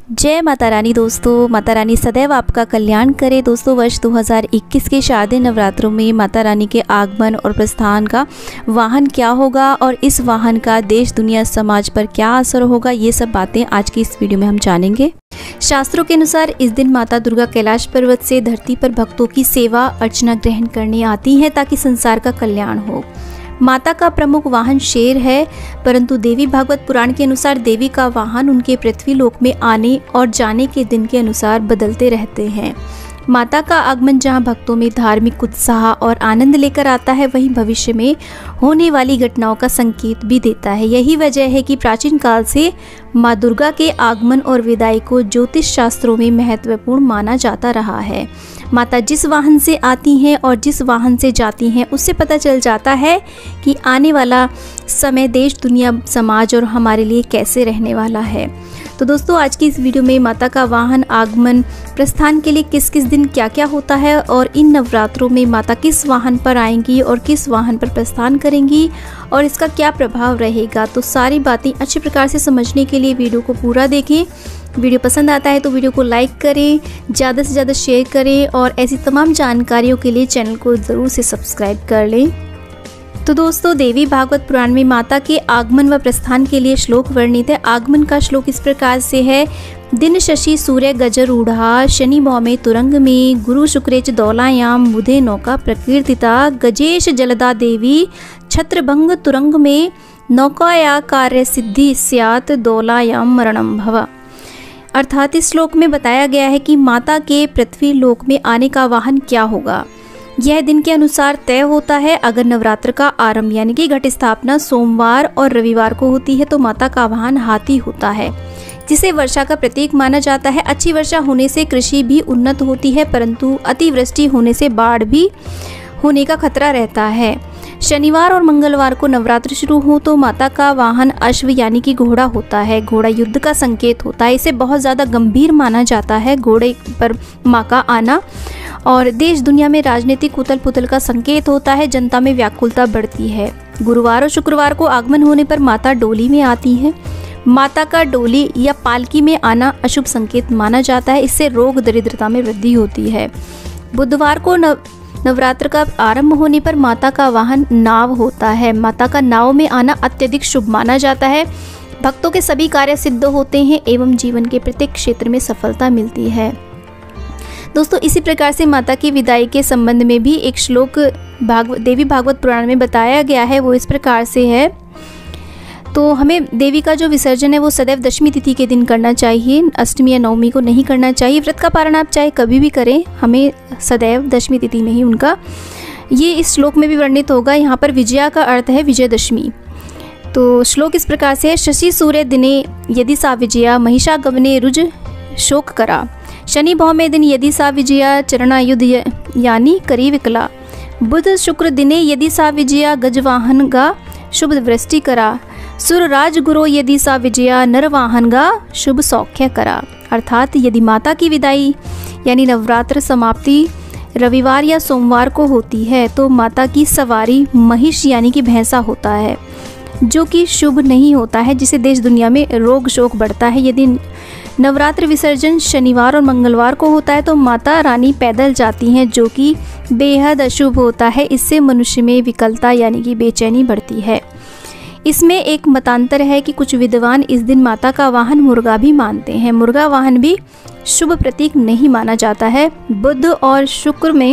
जय माता रानी। दोस्तों, माता रानी सदैव आपका कल्याण करे। दोस्तों, वर्ष 2021 के शारदीय नवरात्रों में माता रानी के आगमन और प्रस्थान का वाहन क्या होगा और इस वाहन का देश दुनिया समाज पर क्या असर होगा, ये सब बातें आज की इस वीडियो में हम जानेंगे। शास्त्रों के अनुसार इस दिन माता दुर्गा कैलाश पर्वत से धरती पर भक्तों की सेवा अर्चना ग्रहण करने आती हैं ताकि संसार का कल्याण हो। माता का प्रमुख वाहन शेर है, परंतु देवी भागवत पुराण के अनुसार देवी का वाहन उनके पृथ्वी लोक में आने और जाने के दिन के अनुसार बदलते रहते हैं। माता का आगमन जहां भक्तों में धार्मिक उत्साह और आनंद लेकर आता है, वहीं भविष्य में होने वाली घटनाओं का संकेत भी देता है। यही वजह है कि प्राचीन काल से माँ दुर्गा के आगमन और विदाई को ज्योतिष शास्त्रों में महत्वपूर्ण माना जाता रहा है। माता जिस वाहन से आती हैं और जिस वाहन से जाती हैं, उससे पता चल जाता है कि आने वाला समय देश दुनिया समाज और हमारे लिए कैसे रहने वाला है। तो दोस्तों, आज की इस वीडियो में माता का वाहन आगमन प्रस्थान के लिए किस किस दिन क्या क्या होता है और इन नवरात्रों में माता किस वाहन पर आएंगी और किस वाहन पर प्रस्थान करेंगी और इसका क्या प्रभाव रहेगा, तो सारी बातें अच्छे प्रकार से समझने के लिए वीडियो को पूरा देखें। वीडियो पसंद आता है तो वीडियो को लाइक करें, ज़्यादा से ज़्यादा शेयर करें और ऐसी तमाम जानकारियों के लिए चैनल को ज़रूर से सब्सक्राइब कर लें। तो दोस्तों, देवी भागवत पुराण में माता के आगमन व प्रस्थान के लिए श्लोक वर्णित है। आगमन का श्लोक इस प्रकार से है। दिन शशि सूर्य गजरूढ़ा, शनि भौमे तुरंग में, गुरु शुक्रेच दौलायाम, बुधे नौका प्रकीर्तिता, गजेश जलदा देवी छत्रभंग तुरंग में, नौकाया कार्य सिद्धि स्यात् दौलायाम मरणम भव। अर्थात इस श्लोक में बताया गया है कि माता के पृथ्वी लोक में आने का वाहन क्या होगा। यह दिन के अनुसार तय होता है। अगर नवरात्र का आरंभ यानी कि घट स्थापना सोमवार और रविवार को होती है तो माता का वाहन हाथी होता है, जिसे वर्षा का प्रतीक माना जाता है। अच्छी वर्षा होने से कृषि भी उन्नत होती है, परंतु अतिवृष्टि होने से बाढ़ भी होने का खतरा रहता है। शनिवार और मंगलवार को नवरात्र शुरू हो तो माता का वाहन अश्व यानी कि घोड़ा होता है। घोड़ा युद्ध का संकेत होता है। इसे बहुत ज़्यादा गंभीर माना जाता है घोड़े पर माँ का आना, और देश दुनिया में राजनीतिक उथल पुथल का संकेत होता है। जनता में व्याकुलता बढ़ती है। गुरुवार और शुक्रवार को आगमन होने पर माता डोली में आती है। माता का डोली या पालकी में आना अशुभ संकेत माना जाता है। इससे रोग दरिद्रता में वृद्धि होती है। बुधवार को नवरात्र का आरंभ होने पर माता का वाहन नाव होता है। माता का नाव में आना अत्यधिक शुभ माना जाता है। भक्तों के सभी कार्य सिद्ध होते हैं एवं जीवन के प्रत्येक क्षेत्र में सफलता मिलती है। दोस्तों, इसी प्रकार से माता की विदाई के संबंध में भी एक श्लोक देवी भागवत पुराण में बताया गया है। वो इस प्रकार से है। तो हमें देवी का जो विसर्जन है वो सदैव दशमी तिथि के दिन करना चाहिए, अष्टमी या नवमी को नहीं करना चाहिए। व्रत का पारण आप चाहे कभी भी करें, हमें सदैव दशमी तिथि में ही उनका, ये इस श्लोक में भी वर्णित होगा। यहाँ पर विजया का अर्थ है विजयदशमी। तो श्लोक इस प्रकार से है। शशि सूर्य दिने यदि सा विजया, महिषागमने रुज शोक करा, शनि भौमे दिन यदि सा विजया, चरणायुध यानी करी विकला, बुध शुक्र दिने यदि सा विजया, गजवाहन गा शुभ वृष्टि करा, सुर राज गुरु यदि सा विजया, नरवाहन गा शुभ सौख्य करा। अर्थात यदि माता की विदाई यानी नवरात्र समाप्ति रविवार या सोमवार को होती है तो माता की सवारी महिष यानी कि भैंसा होता है, जो कि शुभ नहीं होता है, जिसे देश दुनिया में रोग शोक बढ़ता है। यदि नवरात्र विसर्जन शनिवार और मंगलवार को होता है तो माता रानी पैदल जाती हैं, जो कि बेहद अशुभ होता है। इससे मनुष्य में विकलता यानी कि बेचैनी बढ़ती है। इसमें एक मतांतर है कि कुछ विद्वान इस दिन माता का वाहन मुर्गा भी मानते हैं। मुर्गा वाहन भी शुभ प्रतीक नहीं माना जाता है। बुध और शुक्र में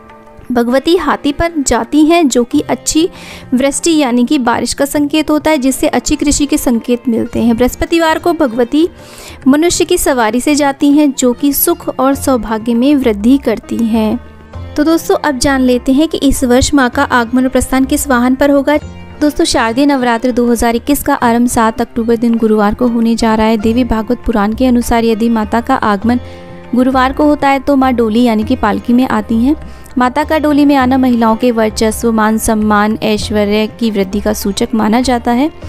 भगवती हाथी पर जाती हैं, जो कि अच्छी वृष्टि यानी कि बारिश का संकेत होता है, जिससे अच्छी कृषि के संकेत मिलते हैं। बृहस्पतिवार को भगवती मनुष्य की सवारी से जाती हैं, जो कि सुख और सौभाग्य में वृद्धि करती हैं। तो दोस्तों, अब जान लेते हैं कि इस वर्ष माँ का आगमन और प्रस्थान किस वाहन पर होगा। दोस्तों, शारदीय नवरात्र 2021 का आरंभ 7 अक्टूबर दिन गुरुवार को होने जा रहा है। देवी भागवत पुराण के अनुसार यदि माता का आगमन गुरुवार को होता है तो माँ डोली यानी कि पालकी में आती हैं। माता का डोली में आना महिलाओं के वर्चस्व, मान सम्मान, ऐश्वर्य की वृद्धि का सूचक माना जाता है।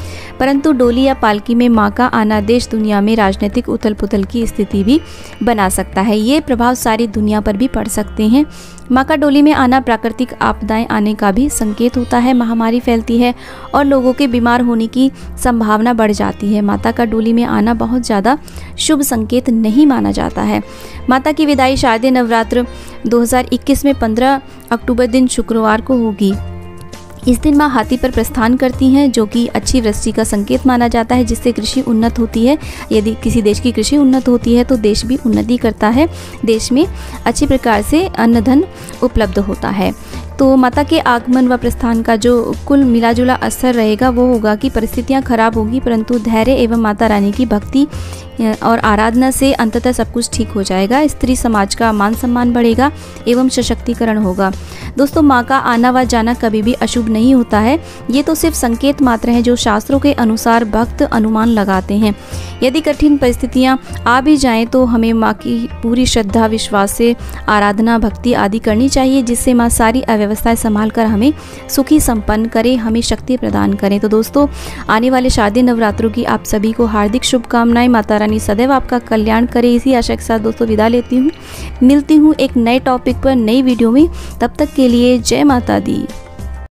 परंतु डोली या पालकी में माँ का आना देश दुनिया में राजनीतिक उथल पुथल की स्थिति भी बना सकता है। ये प्रभाव सारी दुनिया पर भी पड़ सकते हैं। माँ का डोली में आना प्राकृतिक आपदाएं आने का भी संकेत होता है। महामारी फैलती है और लोगों के बीमार होने की संभावना बढ़ जाती है। माता का डोली में आना बहुत ज़्यादा शुभ संकेत नहीं माना जाता है। माता की विदाई शारदीय नवरात्र 2021 में 15 अक्टूबर दिन शुक्रवार को होगी। इस दिन माँ हाथी पर प्रस्थान करती हैं, जो कि अच्छी वृष्टि का संकेत माना जाता है, जिससे कृषि उन्नत होती है। यदि किसी देश की कृषि उन्नत होती है तो देश भी उन्नति करता है, देश में अच्छी प्रकार से अन्न धन उपलब्ध होता है। तो माता के आगमन व प्रस्थान का जो कुल मिलाजुला असर रहेगा वो होगा कि परिस्थितियां खराब होगी, परंतु धैर्य एवं माता रानी की भक्ति और आराधना से अंततः सब कुछ ठीक हो जाएगा। स्त्री समाज का मान सम्मान बढ़ेगा एवं सशक्तिकरण होगा। दोस्तों, माँ का आना व जाना कभी भी अशुभ नहीं होता है। ये तो सिर्फ संकेत मात्र हैं जो शास्त्रों के अनुसार भक्त अनुमान लगाते हैं। यदि कठिन परिस्थितियाँ आ भी जाएँ तो हमें माँ की पूरी श्रद्धा विश्वास से आराधना भक्ति आदि करनी चाहिए, जिससे माँ सारी अव्यवस्थाएं संभाल कर हमें सुखी संपन्न करे, हमें शक्ति प्रदान करें। तो दोस्तों, आने वाले शारदीय नवरात्रों की आप सभी को हार्दिक शुभकामनाएं। माता रानी सदैव आपका कल्याण करे। इसी आशा के साथ दोस्तों विदा लेती हूँ। मिलती हूँ एक नए टॉपिक पर नई वीडियो में। तब तक के लिए जय माता दी।